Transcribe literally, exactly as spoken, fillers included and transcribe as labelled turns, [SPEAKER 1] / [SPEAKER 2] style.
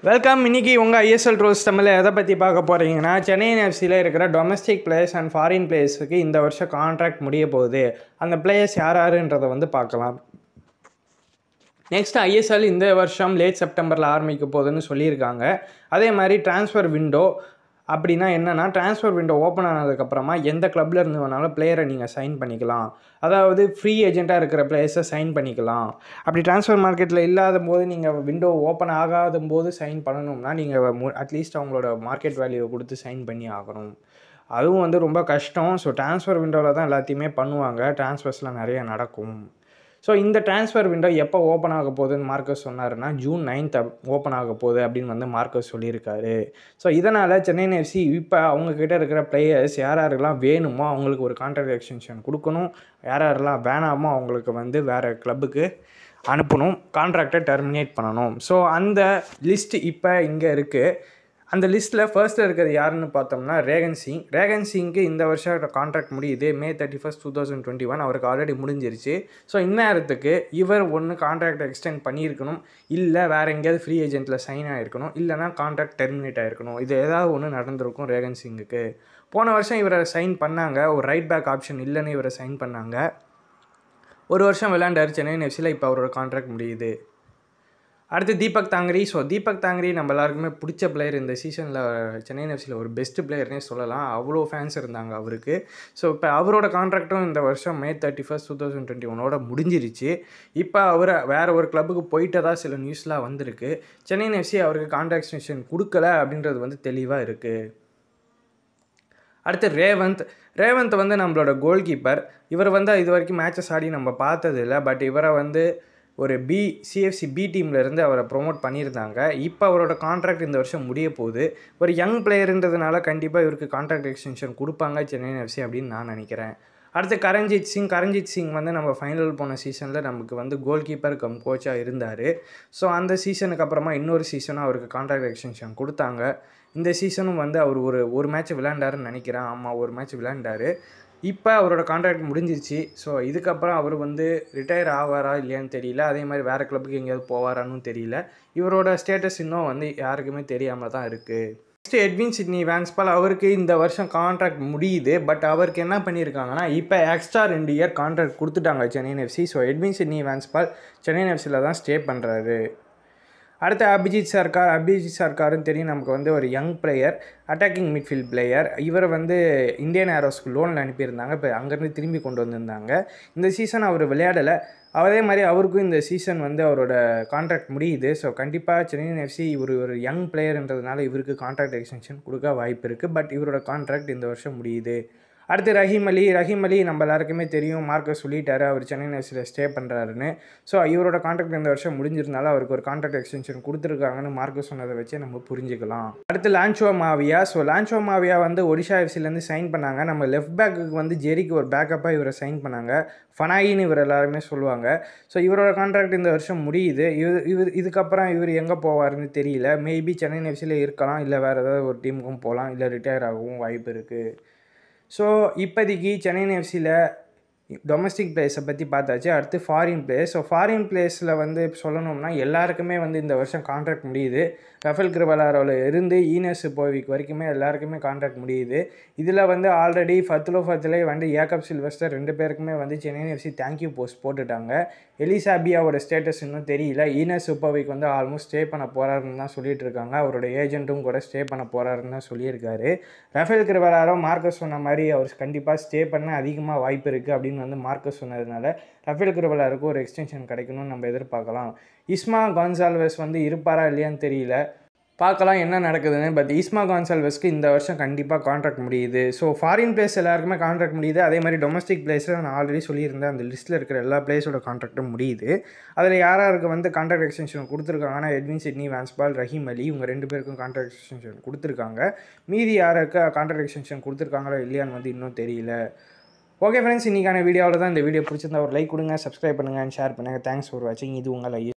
[SPEAKER 1] Welcome. இன்னைக்கு உங்கள் ISL trolls Tamil எதை பற்றி பார்க்க போகிறீங்கன்னா, சென்னை எஃப்சியில் இருக்கிற டொமஸ்டிக் பிளேயர்ஸ் அண்ட் ஃபாரின் பிளேயர்ஸுக்கு இந்த வருஷம் கான்ட்ராக்ட் முடிய போகுது. அந்த பிளேயர்ஸ் யார் யாருன்றதை வந்து பார்க்கலாம். நெக்ஸ்ட் ஐஎஸ்எல் இந்த வருஷம் லேட் செப்டம்பரில் ஆரம்பிக்க போகுதுன்னு சொல்லியிருக்காங்க. அதே மாதிரி ட்ரான்ஸ்ஃபர் விண்டோ அப்படின்னா என்னென்னா, ட்ரான்ஸ்ஃபர் விண்டோ ஓப்பன் ஆனதுக்கப்புறமா எந்த கிளப்பில் இருந்து வேணாலும் பிளேயரை நீங்கள் சைன் பண்ணிக்கலாம். அதாவது ஃப்ரீ ஏஜெண்ட்டாக இருக்கிற பிளேயர்ஸை சைன் பண்ணிக்கலாம். அப்படி ட்ரான்ஸ்ஃபர் மார்க்கெட்டில் இல்லாத போது நீங்கள் விண்டோ ஓப்பன் ஆகாத போது சைன் பண்ணணும்னா நீங்கள் அட்லீஸ்ட் அவங்களோட மார்க்கெட் வேல்யூவை கொடுத்து சைன் பண்ணி ஆகணும். அதுவும் வந்து ரொம்ப கஷ்டம். ஸோ ட்ரான்ஸ்ஃபர் விண்டோவில் தான் எல்லாத்தையுமே பண்ணுவாங்க. ட்ரான்ஸ்ஃபர்ஸ்லாம் நிறைய நடக்கும். ஸோ இந்த ட்ரான்ஸ்ஃபர் விண்டோ எப்போ ஓப்பன் ஆக போகுதுன்னு மார்க்கஸ் சொன்னார்னா, ஜூன் நைன்த் ஓப்பன் ஆக போகுது அப்படின்னு வந்து மார்க்கஸ் சொல்லியிருக்காரு. ஸோ இதனால் சென்னை எஃப்சி இப்போ அவங்கக்கிட்ட இருக்கிற பிளேயர்ஸ் யார் யாருக்கெல்லாம் வேணுமோ அவங்களுக்கு ஒரு கான்ட்ராக்ட் எக்ஸ்டென்ஷன் கொடுக்கணும். யார் யாரெல்லாம் வேணாமோ அவங்களுக்கு வந்து வேறு கிளப்புக்கு அனுப்பணும். கான்ட்ராக்டை டெர்மினேட் பண்ணணும். ஸோ அந்த லிஸ்ட் இப்போ இங்கே இருக்குது. அந்த லிஸ்ட்டில் ஃபர்ஸ்ட்டில் இருக்கிறது யாருன்னு பார்த்தோம்னா ரேகன் சிங். ரேகன் சிங்க்கு இந்த வருஷம் கான்ட்ராக்ட் முடியுது May thirty first two thousand twenty one அவருக்கு ஆல்ரெடி முடிஞ்சிருச்சு. ஸோ இந்நேரத்துக்கு இவர் ஒன்று கான்ட்ராக்ட் எக்ஸ்டெண்ட் பண்ணியிருக்கணும், இல்லை வேறு எங்கேயாவது ஃப்ரீ ஏஜென்ட்டில் சைன் ஆகிருக்கணும், இல்லைனா கான்ட்ராக்ட் டெர்மினேட் ஆகிருக்கணும். இது ஏதாவது ஒன்று நடந்திருக்கும் ரேகன் சிங்குக்கு. போன வருஷம் இவரை சைன் பண்ணாங்க. ஒரு ரைட் பேக் ஆப்ஷன் இல்லைன்னு இவரை சைன் பண்ணாங்க. ஒரு வருஷம் விளையாண்டார் சென்னை எஃப்சியில். இப்போ அவரோட கான்ட்ராக்ட் முடியுது. அடுத்து தீபக் தாங்கரி. ஸோ தீபக் தாங்கரி நம்ம எல்லாருக்குமே பிடிச்ச பிளேயர். இந்த சீசனில் சென்னை எஃப்சியில் ஒரு பெஸ்ட் பிளேயர்னே சொல்லலாம். அவ்வளோ ஃபேன்ஸ் இருந்தாங்க அவருக்கு. ஸோ இப்போ அவரோட கான்ட்ராக்டும் இந்த வருஷம் May thirty first two thousand twenty ஒனோட முடிஞ்சிருச்சு. இப்போ அவர் வேறு ஒரு கிளப்புக்கு போயிட்டதா சில நியூஸ்லாம் வந்திருக்கு. சென்னை எஃப்சி அவருக்கு கான்ட்ராக்ட் எக்ஸ்டென்ஷன் கொடுக்கல அப்படின்றது வந்து தெளிவாக இருக்குது. அடுத்து ரேவந்த். ரேவந்த் வந்து நம்மளோட கோல் கீப்பர். இவர் வந்து இது வரைக்கும் மேட்சஸ் ஆடி நம்ம பார்த்ததில்லை. பட் இவரை வந்து ஒரு பி சிஎஃப்சி பி டீம்லேருந்து அவரை ப்ரொமோட் பண்ணியிருந்தாங்க. இப்போ அவரோட கான்ட்ராக்ட் இந்த வருஷம் முடிய போகுது. ஒரு யங் பிளேயருன்றதுனால கண்டிப்பாக இவருக்கு கான்ட்ராக்ட் எக்ஸ்டென்ஷன் கொடுப்பாங்க சென்னை எஃப்சி அப்படின்னு நான் நினைக்கிறேன். அடுத்து கரஞ்சித் சிங். கரஞ்சித் சிங் வந்து நம்ம ஃபைனல் போன சீசனில் நமக்கு வந்து கோல் கீப்பர் கம் கோச்சாக இருந்தார். ஸோ அந்த சீசனுக்கு அப்புறமா இன்னொரு சீசனும் அவருக்கு கான்ட்ராக்ட் எக்ஸ்டென்ஷன் கொடுத்தாங்க. இந்த சீசனும் வந்து அவர் ஒரு ஒரு மேட்ச் விளையாண்டாருன்னு நினைக்கிறேன். ஆமாம், ஒரு மேட்ச் விளையாண்டார். இப்போ அவரோட கான்ட்ராக்ட் முடிஞ்சிருச்சு. ஸோ இதுக்கப்புறம் அவர் வந்து ரிட்டையர் ஆவாரா இல்லையான்னு தெரியல. அதே மாதிரி வேறு கிளப்புக்கு எங்கேயாவது போவாரான்னு தெரியல. இவரோட ஸ்டேட்டஸ் இன்னும் வந்து யாருக்குமே தெரியாமல் தான் இருக்குது. Next Edwin Sydney Vanspaul. அவருக்கு இந்த வருஷம் கான்ட்ராக்ட் முடியுது. பட் அவருக்கு என்ன பண்ணியிருக்காங்கன்னா, இப்போ எக்ஸ்ட்ரா ரெண்டு இயர் கான்ட்ராக்ட் கொடுத்துட்டாங்க Chennai FC. So Edwin Sydney Vanspaul Chennai எஃப்சியில் தான் ஸ்டே பண்ணுறாரு. அடுத்து அபிஜித் சர்க்கார். அபிஜித் சர்க்காருன்னு தெரியும் நமக்கு வந்து ஒரு young player, attacking midfield player. இவரை வந்து இந்தியன் ஏரோஸ்க்கு லோனில் அனுப்பியிருந்தாங்க. இப்போ அங்கேருந்து திரும்பி கொண்டு வந்திருந்தாங்க. இந்த சீசன் அவர் விளையாடலை. அதே மாதிரி அவருக்கும் இந்த சீசன் வந்து அவரோட கான்ட்ராக்ட் முடியுது. ஸோ கண்டிப்பாக சென்னை எஃப்சி இவர் ஒரு யங் பிளேயர்ன்றதுனால இவருக்கு கான்ட்ராக்ட் எக்ஸ்டென்ஷன் கொடுக்க வாய்ப்பு இருக்குது. பட் இவரோட கான்ட்ராக்ட் இந்த வருஷம் முடியுது. அடுத்து ரஹீம் அலி. ரஹீம் அலி நம்ம எல்லாருக்குமே தெரியும், மார்க்கஸ் சொல்லிட்டாரு அவர் சென்னை எஃப்சியில் ஸ்டே பண்ணுறாருன்னு. ஸோ இவரோட கான்ட்ராக்ட் இந்த வருஷம் முடிஞ்சிருந்தாலும் அவருக்கு ஒரு கான்ட்ராக்ட் எக்ஸ்டென்ஷன் கொடுத்துருக்காங்கன்னு மார்க்கஸ் சொன்னதை வச்சு நம்ம புரிஞ்சுக்கலாம். அடுத்து லான்ச்சோ மாவியா. ஸோ லான்ச்சோ மாவியா வந்து ஒடிஷா எஃப்சிலேருந்து சைன் பண்ணாங்க. நம்ம லெஃப்ட் பேக்குக்கு வந்து ஜெரிக்கு ஒரு பேக்கப்பாக இவரை சைன் பண்ணாங்க. ஃபனாயின்னு இவர் எல்லாருமே சொல்லுவாங்க. ஸோ இவரோட கான்ட்ராக்ட் இந்த வருஷம் முடியுது. இவர் இவர் இதுக்கப்புறம் இவர் எங்கே போவார்னு தெரியல. மேபி சென்னை எஃப்சியில் இருக்கலாம், இல்லை வேறு ஏதாவது ஒரு டீமுக்கும் போகலாம், இல்லை ரிட்டையர் ஆகவும் வாய்ப்பு இருக்குது. ஸோ இப்போதைக்கு சென்னை எஃப்சியில் டொமஸ்டிக் பிளேயர்ஸை பற்றி பார்த்தாச்சு. அடுத்து ஃபாரின் பிளேயர்ஸ். ஸோ ஃபாரின் பிளேயர்ஸில் வந்து சொல்லணும்னா எல்லாருக்குமே வந்து இந்த வருஷம் கான்ட்ராக்ட் முடியுது. ரஃபேல் கிரிவலாரோவில் இருந்து ஈனஸ் போவிக் வரைக்குமே எல்லாருக்குமே கான்ட்ராக்ட் முடியுது. இதில் வந்து ஆல்ரெடி ஃபத்துலோ ஃபத்துலே வந்து ஏக்கப் சில்வஸ்டர் ரெண்டு பேருக்குமே வந்து சென்னை எஃப்சி தேங்க்யூ போஸ்ட் போட்டுட்டாங்க. எலிசாபியாவோட ஸ்டேட்டஸ் இன்னும் தெரியல. ஈனஸ் போவிக் வந்து ஆல்மோஸ்ட் ஸ்டே பண்ண போகிறாருன்னு தான் சொல்லிட்டு இருக்காங்க. அவரோட ஏஜென்ட்டும் கூட ஸ்டே பண்ண போகிறாருன்னு தான் சொல்லியிருக்காரு. ரஃபேல் கிரிவலாரோ மார்க்கஸ் சொன்ன மாதிரி அவர் கண்டிப்பாக ஸ்டே பண்ண அதிகமாக வாய்ப்பு இருக்குது அப்படின்னு வந்து மார்க்கஸ் சொன்னதுனால ரஃபேல் கிரிவலாருக்கு ஒரு எக்ஸ்டென்ஷன் கிடைக்கணும்னு நம்ம எதிர்பார்க்கலாம். இஸ்மா கான்சால்வஸ் வந்து இருப்பாரா இல்லையான்னு தெரியல, பார்க்கலாம் என்ன நடக்குதுன்னு. பட் இஸ்மா கான்சால்வஸ்க்கு இந்த வருஷம் கண்டிப்பாக கான்ட்ராக்ட் முடியுது. ஸோ ஃபாரின் பிளேயர்ஸ் எல்லாருக்குமே கான்ட்ராக்ட் முடியுது. அதே மாதிரி டொமஸ்டிக் பிளேயர்ஸில் நான் ஆல்ரெடி சொல்லியிருந்தேன், அந்த லிஸ்ட்டில் இருக்கிற எல்லா பிளேயர்ஸோட கான்ட்ராக்டும் முடியுது. அதில் யாராருக்கு வந்து கான்ட்ராக்ட் எக்ஸ்டென்ஷன் கொடுத்துருக்காங்கன்னா எட்வின் சிட்னி வான்ஸ்பால், ரஹீம் அலி, இவங்க ரெண்டு பேருக்கும் கான்ட்ராக்ட் எக்ஸ்டென்ஷன் கொடுத்துருக்காங்க. மீதி யாருக்கு கான்ட்ராக்ட் எக்ஸ்டென்ஷன் கொடுத்துருக்காங்களோ இல்லையான்னு வந்து இன்னும் தெரியல. ஓகே ஃப்ரெண்ட்ஸ், இன்றைக்கான வீடியோவில் தான். இந்த வீடியோ பிடிச்சிருந்தா ஒரு லைக் கொடுங்க, சப்ஸ்கிரைப் பண்ணுங்கள் அண்ட் ஷேர் பண்ணுங்கள். தேங்க்ஸ் ஃபார் வாட்சிங். இது உங்கள்